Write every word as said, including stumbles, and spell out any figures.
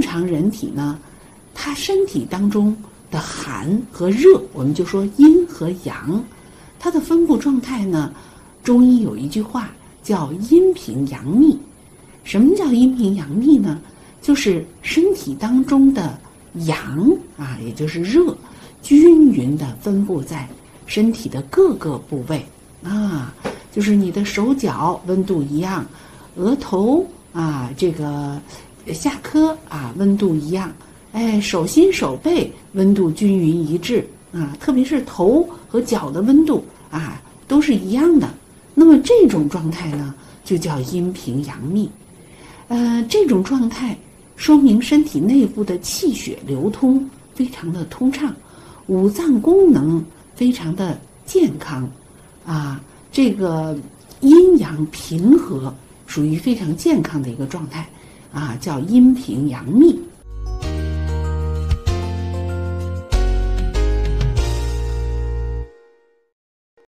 常人体呢，它身体当中的寒和热，我们就说阴和阳，它的分布状态呢，中医有一句话叫阴平阳秘。什么叫阴平阳秘呢？就是身体当中的阳啊，也就是热，均匀的分布在身体的各个部位啊，就是你的手脚温度一样，额头啊，这个下颌啊温度一样，哎，手心手背温度均匀一致啊，特别是头和脚的温度啊都是一样的。那么这种状态呢，就叫阴平阳秘。呃，这种状态说明身体内部的气血流通非常的通畅，五脏功能非常的健康啊，这个阴阳平和，属于非常健康的一个状态啊，叫阴平阳秘。